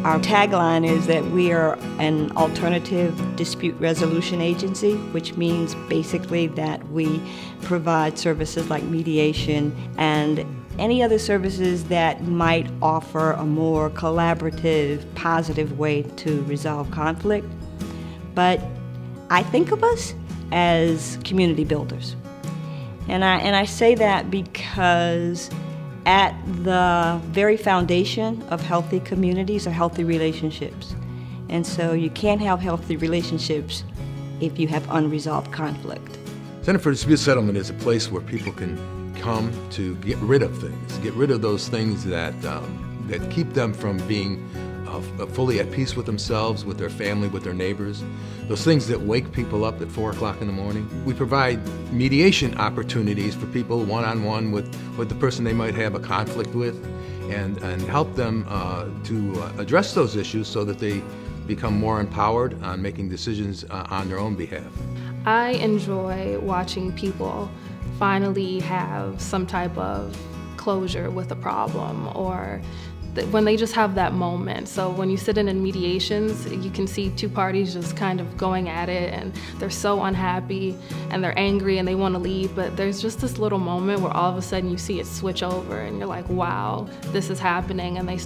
Our tagline is that we are an alternative dispute resolution agency, which means basically that we provide services like mediation and any other services that might offer a more collaborative, positive way to resolve conflict. But I think of us as community builders. And I say that because at the very foundation of healthy communities are healthy relationships. And so you can't have healthy relationships if you have unresolved conflict. Center for Dispute Settlement is a place where people can come to get rid of things, get rid of those things that keep them from being fully at peace with themselves, with their family, with their neighbors, those things that wake people up at 4 o'clock in the morning. We provide mediation opportunities for people one-on-one with the person they might have a conflict with, and help them to address those issues so that they become more empowered on making decisions on their own behalf. I enjoy watching people finally have some type of closure with a problem, or when they just have that moment. So when you sit in mediations, you can see two parties just kind of going at it, and they're so unhappy and they're angry and they want to leave, but there's just this little moment where all of a sudden you see it switch over and you're like, wow, this is happening, and they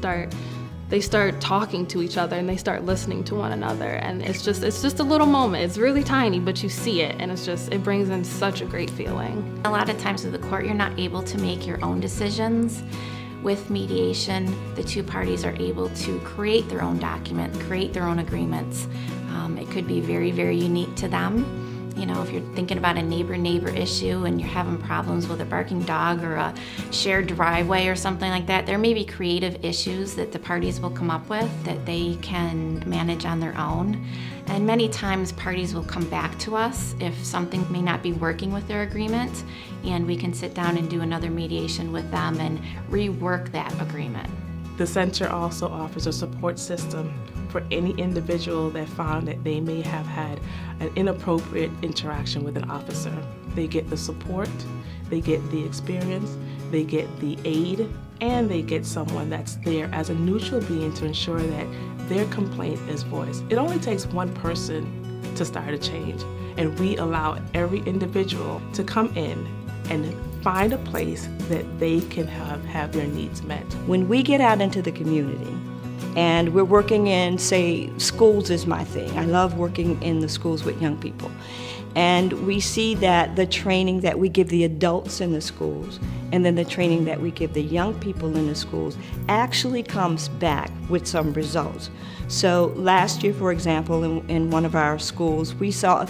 start talking to each other and they start listening to one another, and it's just a little moment. It's really tiny, but you see it, and it brings in such a great feeling. A lot of times with the court, you're not able to make your own decisions. With mediation, the two parties are able to create their own document, create their own agreements. It could be very, very unique to them. You know, if you're thinking about a neighbor-neighbor issue and you're having problems with a barking dog or a shared driveway or something like that, there may be creative issues that the parties will come up with that they can manage on their own. And many times parties will come back to us if something may not be working with their agreement, and we can sit down and do another mediation with them and rework that agreement. The center also offers a support system for any individual that found that they may have had an inappropriate interaction with an officer. They get the support, they get the experience, they get the aid, and they get someone that's there as a neutral being to ensure that their complaint is voiced. It only takes one person to start a change, and we allow every individual to come in and find a place that they can have their needs met. When we get out into the community and we're working in, say, schools is my thing. I love working in the schools with young people. And we see that the training that we give the adults in the schools and then the training that we give the young people in the schools actually comes back with some results. So last year, for example, in one of our schools, we saw a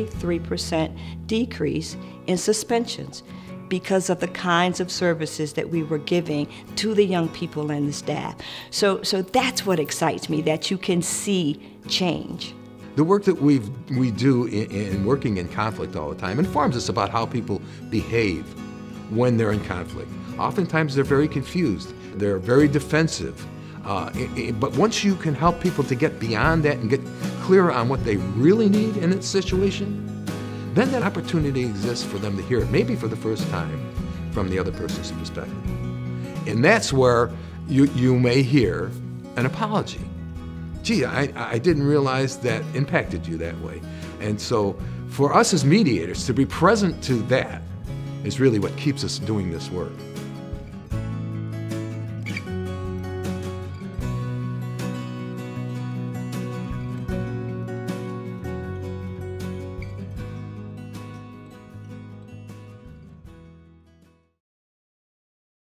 33% decrease in suspensions because of the kinds of services that we were giving to the young people and the staff. So that's what excites me, that you can see change. The work that we do in working in conflict all the time informs us about how people behave when they're in conflict. Oftentimes they're very confused, they're very defensive, but once you can help people to get beyond that and get clearer on what they really need in a situation, then that opportunity exists for them to hear it, maybe for the first time, from the other person's perspective. And that's where you may hear an apology. Gee, I didn't realize that impacted you that way. And so for us as mediators, to be present to that is really what keeps us doing this work.